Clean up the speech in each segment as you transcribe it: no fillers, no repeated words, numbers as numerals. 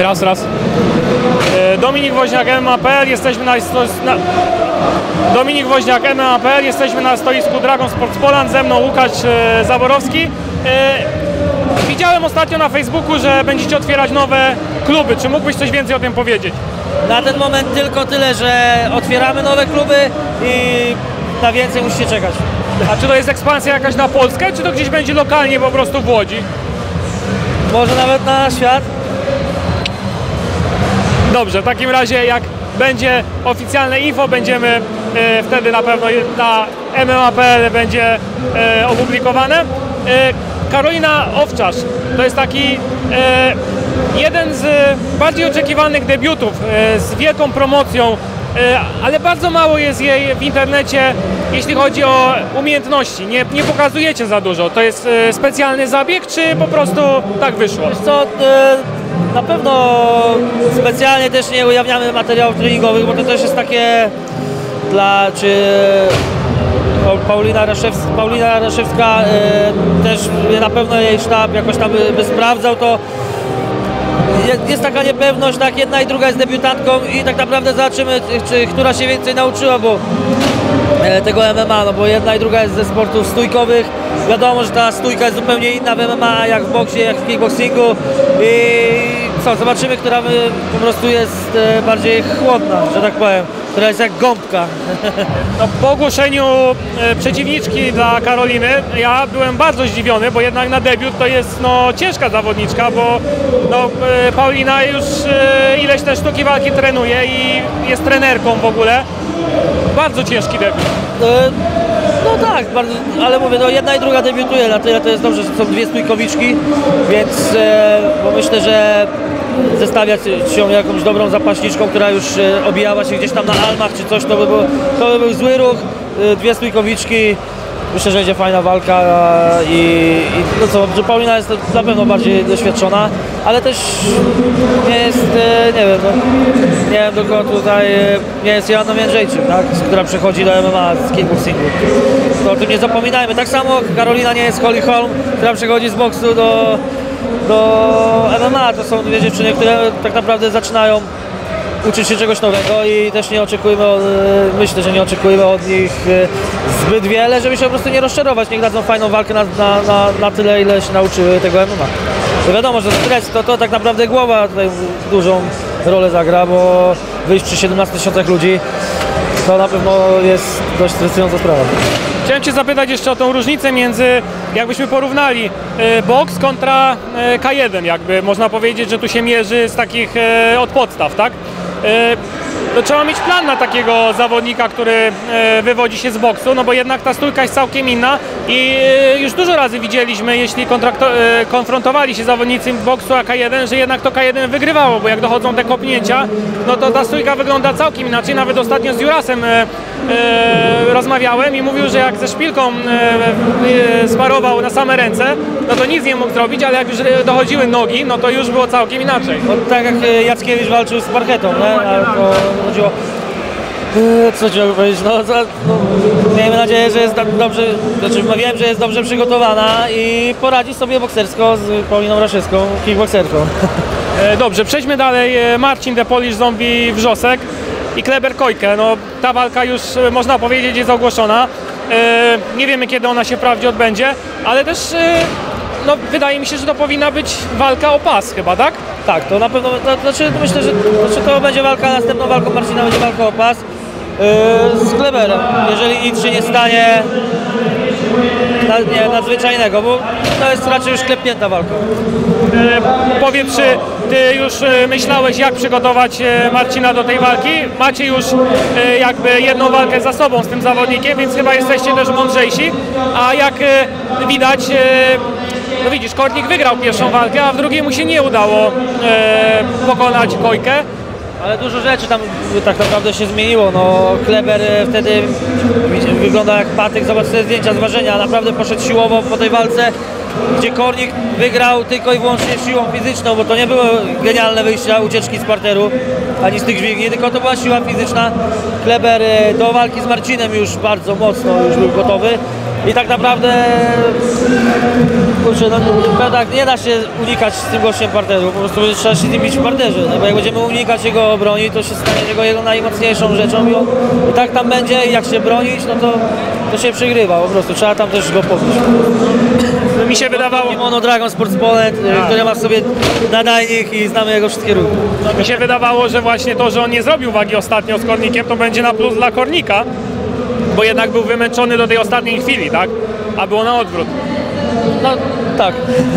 Raz, raz. Dominik Woźniak, MMA.pl, jesteśmy Dominik Woźniak, MMA.pl, jesteśmy na stoisku Dragon Sports Poland, ze mną Łukasz Zaborowski. Widziałem ostatnio na Facebooku, że będziecie otwierać nowe kluby. Czy mógłbyś coś więcej o tym powiedzieć? Na ten moment tylko tyle, że otwieramy nowe kluby i na więcej musicie czekać. A czy to jest ekspansja jakaś na Polskę, czy to gdzieś będzie lokalnie po prostu w Łodzi? Może nawet na świat? Dobrze, w takim razie jak będzie oficjalne info, będziemy wtedy na pewno na MMA.pl będzie opublikowane. Karolina Owczarz to jest taki jeden z bardziej oczekiwanych debiutów z wielką promocją, ale bardzo mało jest jej w internecie, jeśli chodzi o umiejętności. Nie pokazujecie za dużo. To jest specjalny zabieg, czy po prostu tak wyszło? Wiesz co, na pewno specjalnie też nie ujawniamy materiałów treningowych, bo to też jest takie Paulina Raszewska też na pewno jej sztab jakoś tam by sprawdzał to. Jest taka niepewność, tak, jedna i druga jest debiutantką i tak naprawdę zobaczymy, która się więcej nauczyła, bo tego MMA, no bo jedna i druga jest ze sportów stójkowych. Wiadomo, że ta stójka jest zupełnie inna w MMA, jak w boksie, jak w kickboxingu i co, zobaczymy, która po prostu jest bardziej chłodna, że tak powiem, która jest jak gąbka. No, po ogłoszeniu przeciwniczki dla Karoliny ja byłem bardzo zdziwiony, bo jednak na debiut to jest ciężka zawodniczka, bo Paulina już ileś te sztuki walki trenuje i jest trenerką w ogóle. Bardzo ciężki debiut. No tak, bardzo, ale mówię, jedna i druga debiutuje, na tyle to jest dobrze, że są dwie stójkowiczki, więc bo myślę, że zestawiać się jakąś dobrą zapaśniczką, która już obijała się gdzieś tam na Almach czy coś, to by był zły ruch. Dwie stójkowiczki, myślę, że będzie fajna walka i no co, że Paulina jest na pewno bardziej doświadczona, ale też nie jest, nie wiem dokąd tutaj, nie jest Joanną Jędrzejczyk, tak, która przechodzi do MMA z kickboxingu. To o tym nie zapominajmy. Tak samo Karolina nie jest Holly Holm, która przechodzi z boksu do MMA. To są dwie dziewczyny, które tak naprawdę zaczynają uczyć się czegoś nowego i też nie oczekujemy, myślę, że nie oczekujemy od nich zbyt wiele, żeby się po prostu nie rozczarować. Niech dadzą fajną walkę na tyle, ile się nauczyły tego MMA. To wiadomo, że stres to tak naprawdę głowa tutaj dużą rolę zagra, bo wyjść przy 17 000 ludzi to na pewno jest dość stresująca sprawa. Chciałem Cię zapytać jeszcze o tą różnicę między, jakbyśmy porównali boks kontra K1, jakby można powiedzieć, że tu się mierzy z takich od podstaw, tak? To trzeba mieć plan na takiego zawodnika, który wywodzi się z boksu, no bo jednak ta stójka jest całkiem inna i już dużo razy widzieliśmy, jeśli konfrontowali się zawodnicy boksu a K1, że jednak to K1 wygrywało, bo jak dochodzą te kopnięcia, no to ta stójka wygląda całkiem inaczej. Nawet ostatnio z Jurasem rozmawiałem i mówił, że jak ze Szpilką sparował na same ręce, no to nic nie mógł zrobić, ale jak już dochodziły nogi, no to już było całkiem inaczej. No, tak jak Jackiewicz walczył z Parchetą, nie? Ale to chodziło... Co trzeba powiedzieć? Miejmy nadzieję, że jest dobrze, wiem, że jest dobrze przygotowana i poradzi sobie boksersko z Pauliną Raszewską, kickbokserką. Dobrze, przejdźmy dalej. Marcin The Polish Zombie Wrzosek i Kleber Kojke. No, ta walka już można powiedzieć jest ogłoszona. Nie wiemy, kiedy ona się wprawdzie odbędzie, ale też wydaje mi się, że to powinna być walka o pas chyba, tak? Tak, to na pewno, myślę, że to będzie walka, następną walką Marcina będzie walka o pas z Kleberem, jeżeli nic się nie stanie nadzwyczajnego, bo to jest raczej już klepnięta walka. Powiedz, czy Ty już myślałeś, jak przygotować Marcina do tej walki? Macie już jakby jedną walkę za sobą z tym zawodnikiem, więc chyba jesteście też mądrzejsi, a jak widać, no widzisz, Kornik wygrał pierwszą walkę, a w drugiej mu się nie udało pokonać Kojkę. Ale dużo rzeczy tam tak naprawdę się zmieniło. No, Kleber wtedy wygląda jak patyk, zobacz te zdjęcia z ważenia, naprawdę poszedł siłowo po tej walce, gdzie Kornik wygrał tylko i wyłącznie siłą fizyczną, bo to nie były genialne wyjścia, ucieczki z parteru, ani z tych dźwigni, tylko to była siła fizyczna. Kleber do walki z Marcinem już bardzo mocno już był gotowy i tak naprawdę kurczę, no, tak nie da się unikać z tym gościem parteru, po prostu trzeba się z nim bić w parterze, no, bo jak będziemy unikać jego broni, to się stanie jego najmocniejszą rzeczą i tak tam będzie i jak się bronić, no to się przegrywa po prostu, trzeba tam też go pobić. Mi się wydawało... Mono Dragon Sports Poland, który ma w sobie nadajnik i znamy jego wszystkie ruchy. Mi się wydawało, że właśnie to, że on nie zrobił wagi ostatnio z Kornikiem, to będzie na plus dla Kornika, bo jednak był wymęczony do tej ostatniej chwili, tak? A było na odwrót. No tak.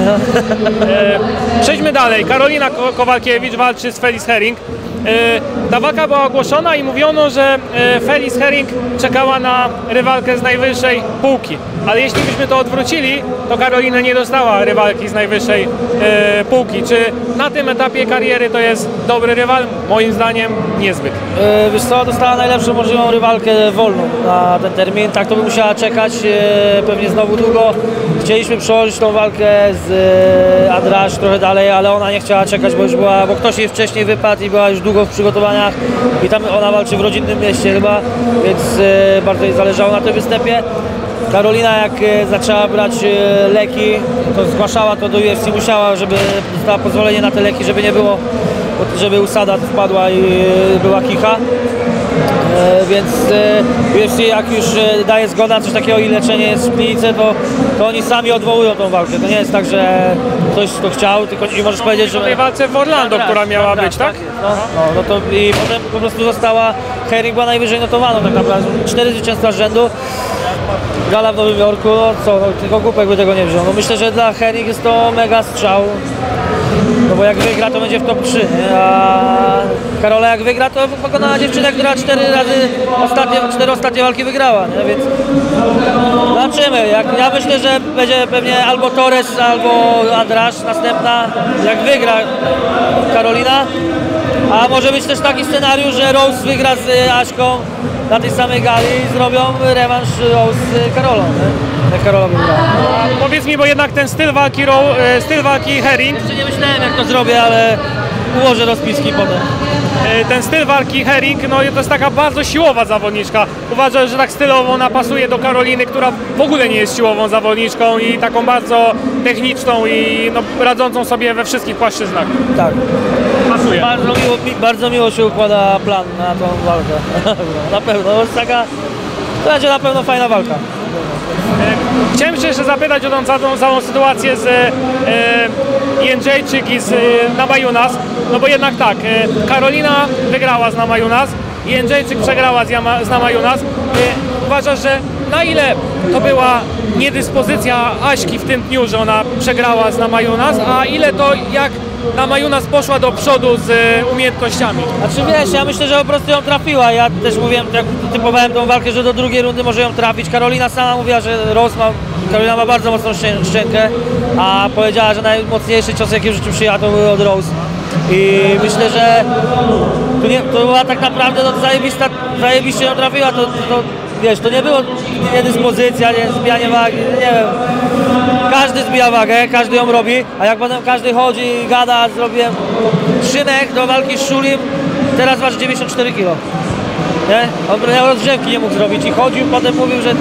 Przejdźmy dalej. Karolina Kowalkiewicz walczy z Felice Herring. Ta walka była ogłoszona i mówiono, że Felice Herring czekała na rywalkę z najwyższej półki. Ale jeśli byśmy to odwrócili, to Karolina nie dostała rywalki z najwyższej półki. Czy na tym etapie kariery to jest dobry rywal? Moim zdaniem niezbyt. Wiesz co, dostała najlepszą możliwą rywalkę wolną na ten termin. Tak to by musiała czekać pewnie znowu długo. Chcieliśmy przełożyć tą walkę z Andrasz trochę dalej, ale ona nie chciała czekać, bo ktoś jej wcześniej wypadł i była już długo w przygotowaniach i tam ona walczy w rodzinnym mieście chyba, więc bardzo jej zależało na tym występie. Karolina jak zaczęła brać leki, to zgłaszała to do UFC, musiała, żeby dostała pozwolenie na te leki, żeby nie było, żeby usada wpadła i była kicha. Więc UFC jak już daje zgodę na coś takiego i leczenie jest w klinice, to oni sami odwołują tą walkę. To nie jest tak, że ktoś to chciał, tylko i możesz powiedzieć, że... W tej walce w Orlando, która miała być, tak? No to i potem po prostu została, Herring była najwyżej notowana tak naprawdę, 4 zwycięstwa z rzędu. Gala w Nowym Jorku, no co, no, tylko głupek by tego nie wziął. No myślę, że dla Herring jest to mega strzał. No bo jak wygra, to będzie w top 3, nie? A Karola jak wygra, to pokonała dziewczynę, która 4 ostatnie walki wygrała, nie? Więc zobaczymy. Ja myślę, że będzie pewnie albo Torres, albo Andrasz następna, jak wygra Karolina. A może być też taki scenariusz, że Rose wygra z Aśką na tej samej gali i zrobią rewanż Rose z Karolą, nie? Jak Karola wygrała. Powiedz mi, bo jednak ten styl walki Herring... Jeszcze nie myślałem jak to zrobię, ale ułożę rozpiski potem. Ten styl walki Herring, no to jest taka bardzo siłowa zawodniczka. Uważam, że tak stylowo ona pasuje do Karoliny, która w ogóle nie jest siłową zawodniczką i taką bardzo techniczną i no, radzącą sobie we wszystkich płaszczyznach. Tak. Pasuje. Bardzo miło się układa plan na tą walkę. Na pewno, to jest taka, to będzie na pewno fajna walka. Chciałem się jeszcze zapytać o tą całą sytuację z Jędrzejczyk i z Namajunas, no bo jednak tak, Karolina wygrała z Namajunas, Jędrzejczyk przegrała z Namajunas. Uważasz, że na ile to była niedyspozycja Aśki w tym dniu, że ona przegrała z Namajunas, a ile to jak Namajunas poszła do przodu z umiejętnościami? Znaczy wiesz, ja myślę, że po prostu ją trafiła. Ja też mówiłem, jak typowałem tą walkę, że do drugiej rundy może ją trafić. Karolina sama mówiła, że Karolina ma bardzo mocną szczękę, a powiedziała, że najmocniejszy cios, jaki w życiu przyjęła, to był od Rose. I myślę, że to była tak naprawdę zajebiście ją trafiła. To wiesz, to nie było niedyspozycja, nie zbijanie wagi, nie wiem. Każdy zbija wagę, każdy ją robi, a jak potem każdy chodzi i gada, zrobiłem Szymek do walki z Szulim, teraz waży 94 kg. Nie? On rozgrzewki nie mógł zrobić i chodził, potem mówił, że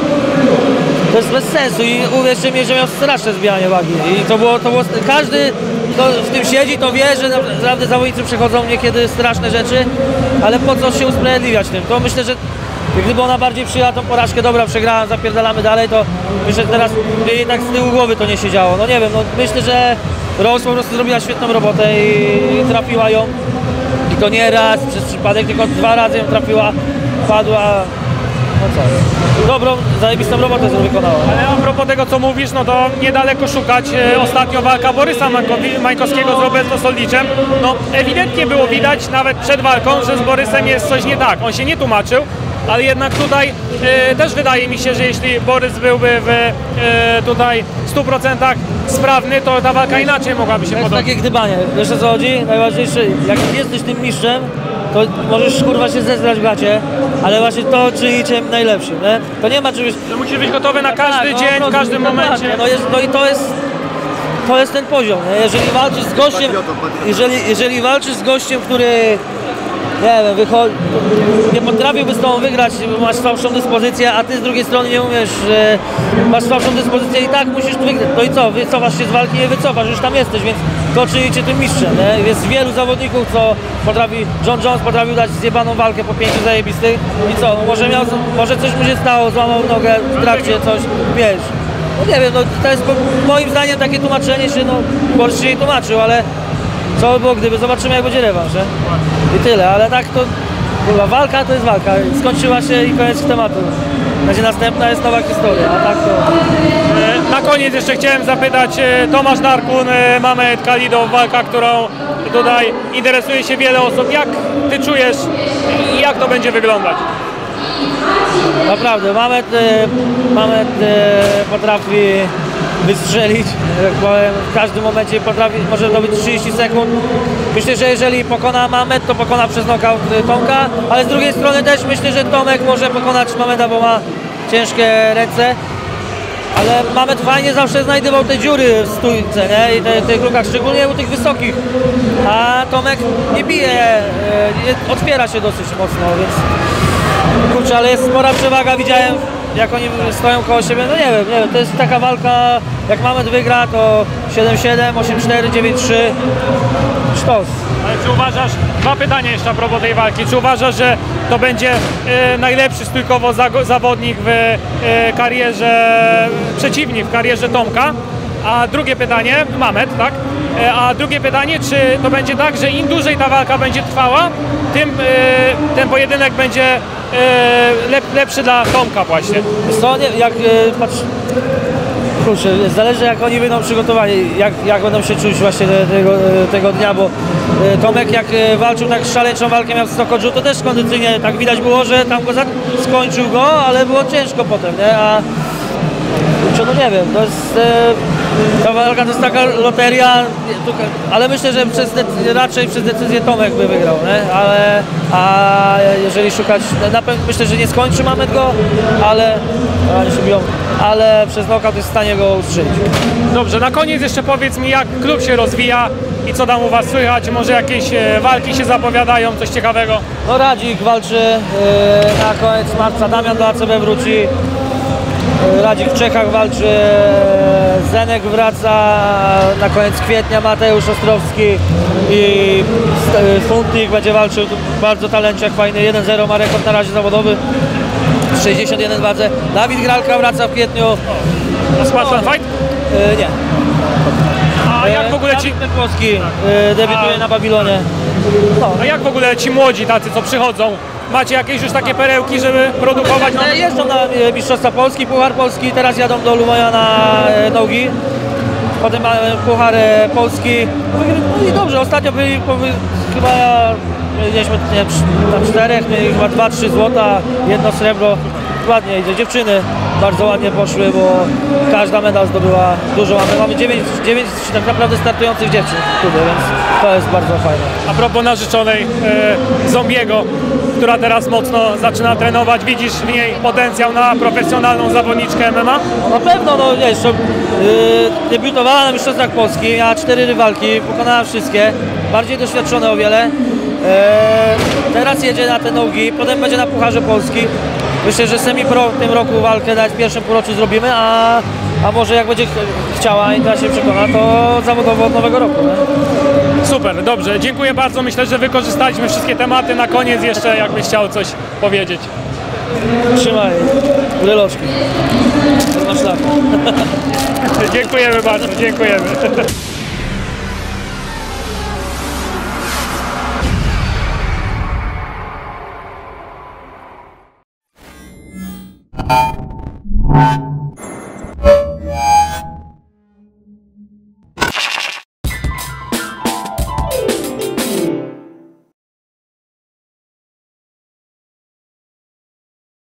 to jest bez sensu i uwierzcie mi, że miał straszne zbijanie wagi. I to było każdy, kto w tym siedzi, to wie, że naprawdę zawodnicy przechodzą niekiedy straszne rzeczy, ale po co się usprawiedliwiać tym? To myślę, że gdyby ona bardziej przyjęła tą porażkę, dobra, przegrałam, zapierdalamy dalej, to myślę, że teraz jej tak z tyłu głowy to nie siedziało. No nie wiem, no myślę, że Rose po prostu zrobiła świetną robotę i trafiła ją. I to nie raz przez przypadek, tylko 2 razy ją trafiła, padła. No co? Dobrą, zajebistą robotę wykonała. Ale a propos tego, co mówisz, no to niedaleko szukać. Ostatnio walka Borysa Mańkowskiego z Roberto Soldiczem. No ewidentnie było widać nawet przed walką, że z Borysem jest coś nie tak. On się nie tłumaczył, ale jednak tutaj też wydaje mi się, że jeśli Borys byłby w tutaj 100% sprawny, to ta walka inaczej mogłaby się to jest podobać. takie gdybanie. Wiesz o co chodzi? Najważniejsze, jak jesteś tym mistrzem, to możesz kurwa się zezgrać w gacie, ale właśnie to czy czym najlepszym, nie? To nie ma czegoś... Że musisz być gotowy na każdy dzień, w każdym momencie. No i to jest ten poziom, nie? Jeżeli walczysz z gościem, jeżeli walczysz z gościem, który nie wiem, nie potrafiłby z tobą wygrać, bo masz słabszą dyspozycję, a ty z drugiej strony nie umiesz, masz słabszą dyspozycję i tak musisz wygrać. No i co, wycofasz się z walki, nie wycofasz, już tam jesteś, więc to czyni cię tym mistrzem, nie? Jest wielu zawodników, co potrafi, John Jones potrafił dać zjebaną walkę po 5 zajebistych i co, no może coś mu się stało, złamał nogę w trakcie, coś, wiesz. No nie wiem, no to jest moim zdaniem takie tłumaczenie się, no Borys się nie tłumaczył, ale co by było gdyby, zobaczymy jak będzie rewanż, nie? I tyle, ale tak to, kurwa, walka to jest walka, skończyła się i koniec tematu. Będzie następna, jest nowa historia, a tak to... Na koniec jeszcze chciałem zapytać, Tomasz Darkun, Mamed Kalidow, walka, którą tutaj interesuje się wiele osób. Jak ty czujesz i jak to będzie wyglądać? Naprawdę, Mamed potrafi wystrzelić, jak powiem, w każdym momencie może dobyć 30 sekund. Myślę, że jeżeli pokona Mamed, to pokona przez nokaut Tomka, ale z drugiej strony też myślę, że Tomek może pokonać Mameda, bo ma ciężkie ręce. Ale Mamed fajnie zawsze znajdował te dziury w stójce, nie? I tych lukach, szczególnie u tych wysokich. A Tomek nie bije, otwiera się dosyć mocno, więc... Kurczę, ale jest spora przewaga, widziałem jak oni stoją koło siebie, no nie wiem, to jest taka walka, jak Mamed wygra, to 7-7, 8-4, 9-3, sztos. Ale czy uważasz, dwa pytania jeszcze a propos tej walki, czy uważasz, że to będzie najlepszy stójkowo zawodnik w karierze, przeciwnik w karierze Tomka? A drugie pytanie, Mamed, tak? A drugie pytanie, czy to będzie tak, że im dłużej ta walka będzie trwała, tym ten pojedynek będzie lepszy dla Tomka właśnie. Co, nie, jak patrz, kurczę, zależy jak oni będą przygotowani, jak będą się czuć właśnie tego dnia, bo Tomek jak walczył tak szaleńczą walkę, miał 100 kodżu, to też kondycyjnie tak widać było, że tam go skończył go, ale było ciężko potem, nie? A no nie wiem, to jest, ta walka to jest taka loteria, ale myślę, że raczej przez decyzję Tomek by wygrał, nie? A jeżeli szukać, na pewno myślę, że nie skończy Mamed go, ale przez knockout jest w stanie go ustrzelić. Dobrze, na koniec jeszcze powiedz mi, jak klub się rozwija i co tam u was słychać, może jakieś walki się zapowiadają, coś ciekawego? No Radzik walczy na koniec marca, Damian do ACB wróci. Radzik w Czechach walczy, Zenek wraca na koniec kwietnia, Mateusz Ostrowski i Funtnik będzie walczył, bardzo talenciak fajny, 1-0 ma rekord na razie zawodowy, 61 wadze. Dawid Gralka wraca w kwietniu. Spartan Fight? Nie. A jak w ogóle ci... Polski debiutuje na Babilonie. No. A jak w ogóle ci młodzi tacy, co przychodzą? Macie jakieś już takie perełki, żeby produkować? Jeżdżą na Mistrzostwa Polski, Puchar Polski, teraz jadą do Lumonia na nogi. Potem mamy Puchar Polski. No i dobrze, ostatnio byli chyba, mieliśmy nie wiem, tam 4, mieli chyba 2-3 złota, 1 srebro. Ładnie idzie, dziewczyny bardzo ładnie poszły, bo każda medal zdobyła dużo. Mamy 9 tak naprawdę startujących dziewczyn w klubie, więc to jest bardzo fajne. A propos narzeczonej Zombiego, która teraz mocno zaczyna trenować, widzisz w niej potencjał na profesjonalną zawodniczkę MMA? No, na pewno, no wiesz, debiutowała na Mistrzostwach Polski, miała 4 rywalki, pokonała wszystkie, bardziej doświadczone o wiele. Teraz jedzie na te nogi, potem będzie na Pucharze Polski. Myślę, że semi-pro w tym roku walkę nawet w pierwszym półroczu zrobimy, a może jak będzie chciała i ta się przekona, to zawodowo od nowego roku. Nie? Super, dobrze, dziękuję bardzo. Myślę, że wykorzystaliśmy wszystkie tematy. Na koniec jeszcze jakbyś chciał coś powiedzieć. Trzymaj, bryloczki. To na szlak. Dziękujemy bardzo, dziękujemy.